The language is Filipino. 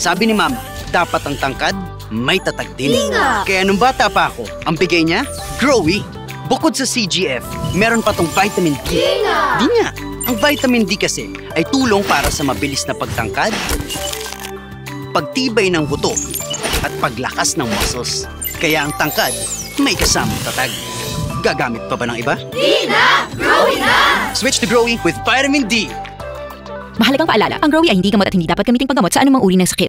Sabi ni Mama, dapat ang tangkad may tatag din. Kaya nung bata pa ako, ang bigay niya, Growy. Bukod sa CGF, meron pa tong vitamin D. Di nga. Ang vitamin D kasi ay tulong para sa mabilis na pagtangkad, pagtibay ng buto, at paglakas ng muscles. Kaya ang tangkad may kasamang tatag. Gagamit pa ba ng iba? Di na! Growy na! Switch to Growy with vitamin D. Mahalagang paalala, ang Growy ay hindi gamot at hindi dapat gamiting panggamot sa anumang uri ng sakit.